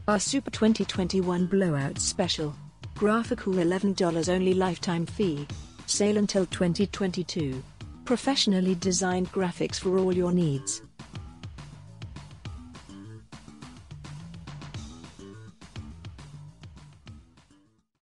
Our Super 2021 Blowout Special. Graphicool $11 only lifetime fee. Sale until 2022. Professionally designed graphics for all your needs.